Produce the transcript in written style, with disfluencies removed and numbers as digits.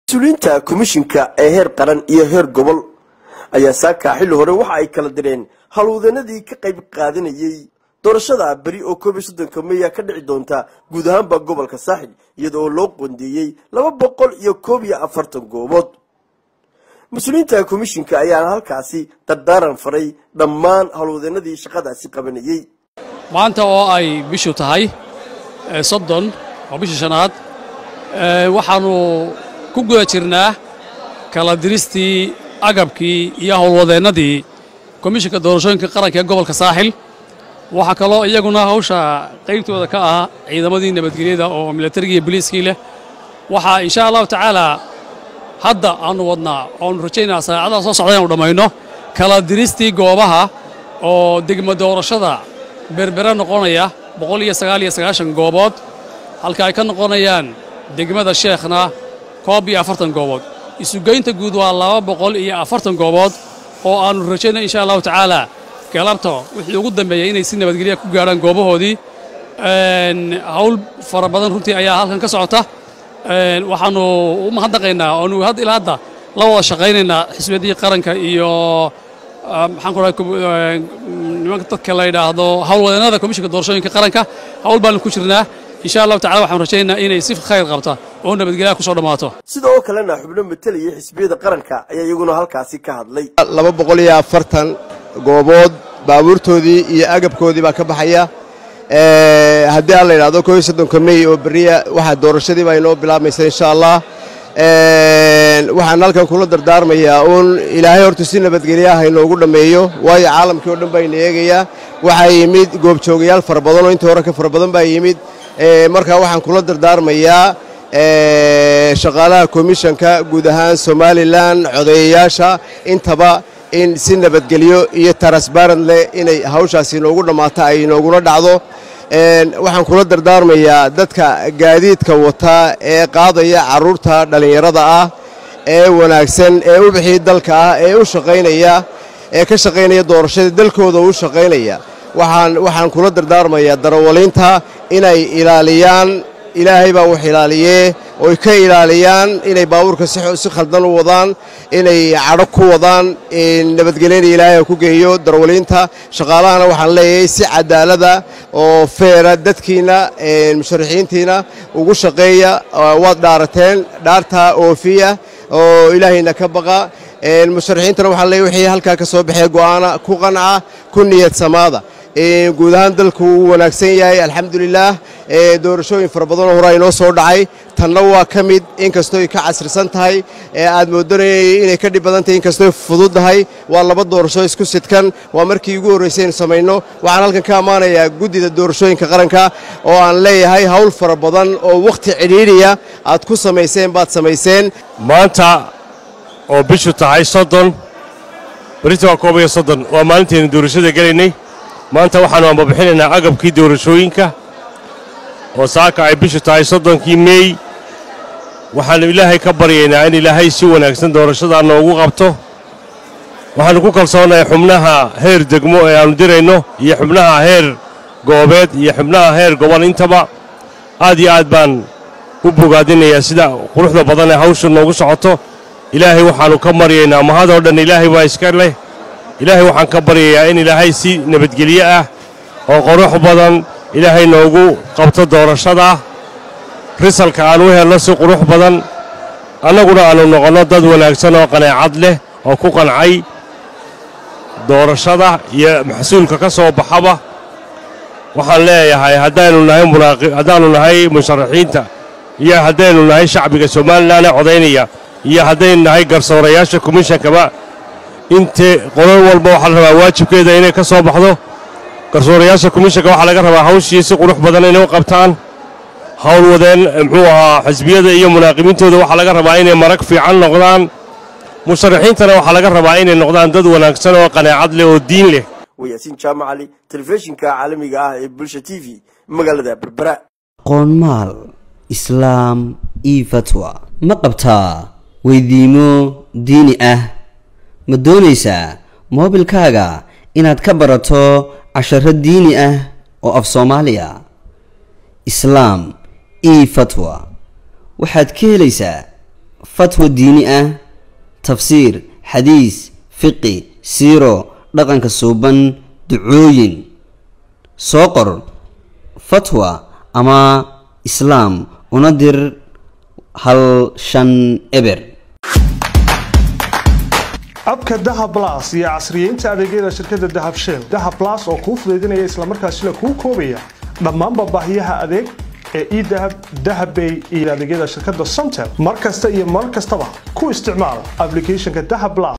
مسؤولينta komishinka ee heer qaran iyo heer gobol ayaa saaka xil hore waxa ay kala direen halwadanadii ka qayb qaadanayay doorashada bari oo 13 May ka dhici doonta guud ahaan gobolka Saaxil iyadoo loo qoondeeyay 241 goobood. مسؤولينta komishinka ayaa halkaasi dardaaran faray dhammaan halwadanadii shaqadaasi qabanayay. maanta oo ay bishu tahay 30 oo bisha shanaad waxaanu ku guda jirnaa kala diristii agabkii iyo howlwadeenadii komishinka doorashooyinka qaranka ee gobolka Saaxil waxa kale oo iyaguna hawsha qaybtooda ka ah ciidamadii nabadgelyada oo militariga iyo booliiska leh waxa insha Allah taala hadda aanu wadnaa oo rajaynaa saacadaha soo socda inuu dhamayno kala diristii goobaha oo degmo doorashada berbera noqonaya 199 goobood halka ay ka noqonayaan degmada Sheekhna 40 goobood isu geynta guud waa 240 goobood oo aanu rajaynaa insha Allah taala galabto wixii ugu dambeeyay inay si nabadgelyo ku gaaraan goobahoodii hawl fara badan runtii ayaa halkan ka socota waxaanu u mahadnaqaynaa oo ilaa hadda la wada shaqaynaynaa xisbiyadii qaranka iyo maxaan ku rahay nimanka dadka la yiraahdo hawlwadanada komishinka doorashooyinka qaranka hawl baan ku jirnaa insha Allah taala waxaan rajaynaynaa inay si khayr qabta oo nabadgelyo ku soo dhamaato sidoo kalena xubno matalaya xisbiyada qaranka ayaa iyaguna halkaasi ka hadlay 240 goobood baabuurtoodii iyo agabkoodii baa ka baxaya haddii aan la yiraahdo 13 May oo bariya waxa doorashadii baa inoo bilaabmaysa insha Allah waxaan halkan kula dardaarmayaa oo Ilaahay horta si nabadgelyo ah inoogu dhameeyo waayo caalamkii oo dhan baa ineegaya waxa yimid goob joogayaal fara badan oo inta hore ka fara badan baa yimid marka waxaan kula dardaarmayaa shaqaalaha komishanka guud ahaan Somaliland codeeyaasha intaba in si nabadgelyo iyo transparent leh inay hawshaasi inoogu dhamaato ay inooguna dhacdo waxaan kula dardaarmayaa dadka gaadiidka wata ee qaadaya caruurta dhalinyarada ah ee wanaagsan ee u bixi dalka ah ee u shaqeynaya ee ka shaqeynaya doorashada dalkooda u shaqeynaya waxaan kula dardaarmayaa darawaliinta inay ilaaliyaan Ilaahay baa wax ilaaliyay oo ka ilaaliyaan inay baabuurka si khaldan u wadaan inay cadho ku wadaan nabadgelyo Ilaahay ku geeyo darawaliinta shaqaalahana waxaan leeyahay si cadaalada oo feera dadkiina musharaxiintiina ugu shaqeeya wad dhaarateen dhaarta oofiya oo Ilaahayna ka baqa musharaxiintana waxaan leeyahay wixii halka ka soo baxay go'aana ku qanca ku niyad samaada guud ahaan dalku wanaagsan yahay alxamdulillah doorashooyin fara badan oo hore inoo soo dhacay tanna waa kamid in kastoo ay ka casrisan tahay aad moodanayay inay ka dhib badan tahay in kastoo fududahay waa laba doorasho isku sidkan waa markii ugu horeysay in sameeyno waxaan halkan ka amaanayaa gudida doorashooyinka qaranka oo aan leeyahay hawl fara badan oo waqti cidhiidhiya aad ku sameyseen baad sameyseen maanta oo bishu tahay 30 barito 30 waa maalintii doorashada galaynay maanta waxaanu ambabixinaynaa agabkii doorashooyinka oo saaka ay bishu tahay 30 May waxaanu Ilaahay ka baryaynaa in Ilaahay si wanaagsan doorashada noogu qabto waxaanu ku kalsoonahay xubnaha heer degmo ee aanu dirayno iyo xubnaha heer goobeed iyo xubnaha heer gobol intaba aad iyo aad baan u bogaadinayaa sida quruxda badan ee hawsha noogu socoto Ilaahay waxaanu ka maryaynaa mahadoo dhan Ilaahay waa iska leh Ilaahay waxaan ka baryayaa in Ilaahay si nabadgelyo ah oo qurux badan Ilaahay noogu qabto doorashada risalka aanu helno si qurux badan annaguna aanu noqono dad wanaagsan oo qanaacad leh oo ku qancay doorashada iyo maxsuulka ka soo baxaba waxaan leeyahay haddaanu nahay musharaxiinta iyo haddaanu nahay shacbiga Soomaaliland ee codeynaya iyo haddaynu nahay garsoorayaasha komishankaba inta qolal walba waxa la rabaa waajibkeeda inay ka soo baxdo garsoorayaasha komishanka waxa laga rabaa hawshii si qurux badan inay u qabtaan hawlwadeen muxuu ahaa xisbiyada iyo munaaqibintooda waxa laga rabaa inay marag fiican noqdaan musharaxiintana waxa laga rabaa inay noqdaan dad wanaagsan oo qanaacad leh oo diin leh وياسين جامع علي تلفزيون كعالمي بلشة تي في مقالة بربراء قنمال إسلام فتوى ما قبتا ويديمو ديني ما دونيسا موبيل كاغا إناد كبرتو عشر ديني وأف صوماليا إسلام فتوى waxaad ka helaysaa fatwa diini ah tafsiir xadiis fiqi siiro dhaqanka suuban ducooyin soo qor fatwa ama islaam una dir hal shan eber abka dahab plus iyo casriyeynta adeegyada shirkadda dahab shell dahab plus oo kuu fududeynaya isla markaasina kuu koobaya dhammaan baahiyaha adeeg ee e-dahab dahabbay iyo adeegyada shirkadda Somtel markasta iyo mar kastaba ku isticmaal applicationka dahab plus